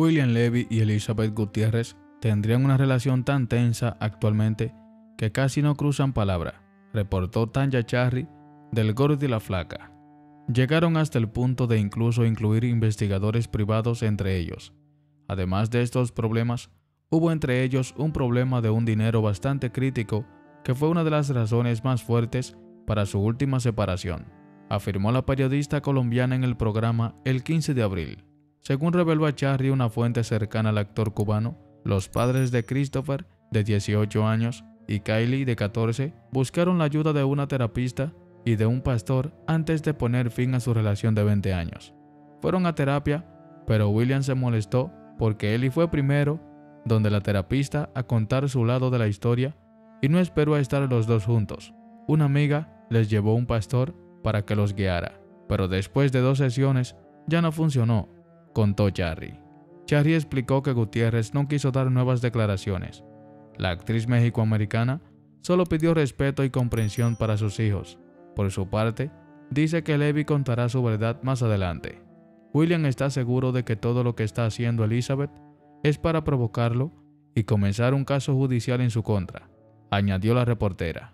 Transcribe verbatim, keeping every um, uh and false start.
William Levy y Elizabeth Gutiérrez tendrían una relación tan tensa actualmente que casi no cruzan palabra, reportó Tanya Charry del Gordo y la Flaca. Llegaron hasta el punto de incluso incluir investigadores privados entre ellos. Además de estos problemas, hubo entre ellos un problema de un dinero bastante crítico que fue una de las razones más fuertes para su última separación, afirmó la periodista colombiana en el programa el quince de abril. Según reveló a Charry una fuente cercana al actor cubano, los padres de Christopher, de dieciocho años, y Kylie, de catorce, buscaron la ayuda de una terapista y de un pastor antes de poner fin a su relación de veinte años. Fueron a terapia, pero William se molestó porque Ellie fue primero donde la terapista a contar su lado de la historia y no esperó a estar los dos juntos. Una amiga les llevó un pastor para que los guiara, pero después de dos sesiones ya no funcionó, contó Charry. Charry explicó que Gutiérrez no quiso dar nuevas declaraciones. La actriz mexicoamericana solo pidió respeto y comprensión para sus hijos. Por su parte, dice que Levy contará su verdad más adelante. William está seguro de que todo lo que está haciendo Elizabeth es para provocarlo y comenzar un caso judicial en su contra, añadió la reportera.